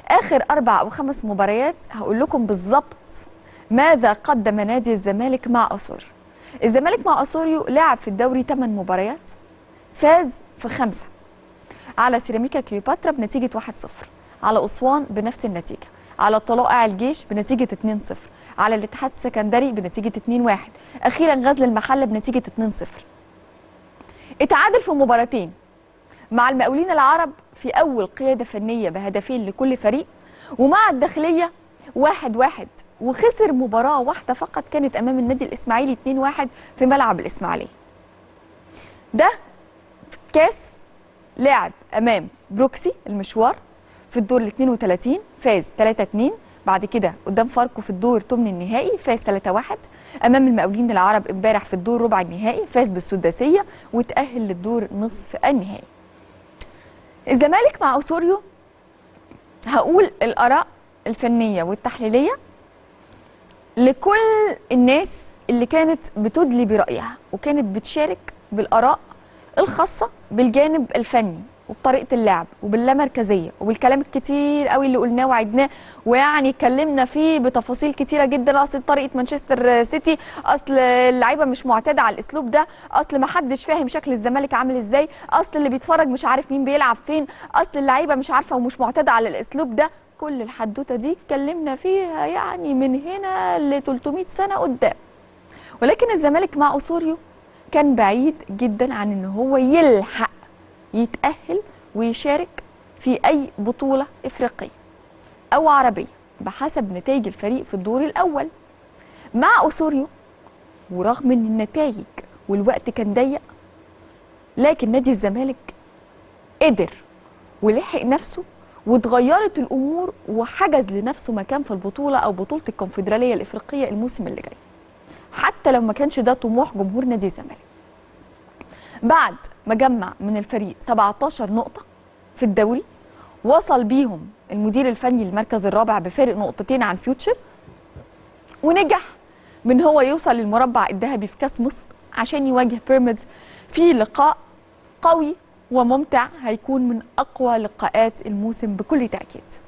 اخر 4 أو 5 مباريات هقول لكم بالظبط ماذا قدم نادي الزمالك مع اسوريو. الزمالك مع اسوريو لعب في الدوري 8 مباريات، فاز في 5 على سيراميكا كليوباترا بنتيجه 1-0، على اسوان بنفس النتيجه، على طلائع الجيش بنتيجه 2-0، على الاتحاد السكندري بنتيجه 2-1، اخيرا غزل المحله بنتيجه 2-0. اتعادل في مباراتين مع المقاولين العرب في اول قياده فنيه بهدفين لكل فريق، ومع الداخليه 1-1، وخسر مباراه واحده فقط كانت امام النادي الاسماعيلي 2-1 في ملعب الاسماعيليه. ده كاس لعب امام بروكسي المشوار في الدور ال 32 فاز 3-2، بعد كده قدام فاركو في الدور ثمن النهائي فاز 3-1، امام المقاولين العرب امبارح في الدور ربع النهائي فاز بالسداسيه وتاهل للدور نصف النهائي. الزمالك مع اسوريو هقول الاراء الفنيه والتحليليه لكل الناس اللي كانت بتدلي برايها وكانت بتشارك بالاراء الخاصه بالجانب الفني وبطريقه اللعب وباللامركزيه وبالكلام الكتير قوي اللي قلناه وعدناه، ويعني اتكلمنا فيه بتفاصيل كتيره جدا. اصل طريقه مانشستر سيتي، اصل اللعيبه مش معتاده على الاسلوب ده، اصل ما حدش فاهم شكل الزمالك عامل ازاي، اصل اللي بيتفرج مش عارف مين بيلعب فين، اصل اللعيبه مش عارفه ومش معتاده على الاسلوب ده. كل الحدوته دي اتكلمنا فيها يعني من هنا ل 300 سنه قدام. ولكن الزمالك مع اسوريو كان بعيد جدا عن ان هو يلحق يتأهل ويشارك في أي بطولة إفريقية أو عربية بحسب نتائج الفريق في الدور الأول مع أسوريو. ورغم أن النتائج والوقت كان ضيق، لكن نادي الزمالك قدر ولحق نفسه واتغيرت الأمور وحجز لنفسه مكان في البطولة أو بطولة الكونفدرالية الإفريقية الموسم اللي جاي، حتى لو ما كانش ده طموح جمهور نادي الزمالك. بعد ما جمع من الفريق 17 نقطة في الدوري، وصل بيهم المدير الفني للمركز الرابع بفارق نقطتين عن فيوتشر، ونجح من هو يوصل للمربع الذهبي في كاس مصر عشان يواجه بيراميدز في لقاء قوي وممتع هيكون من أقوى لقاءات الموسم بكل تأكيد.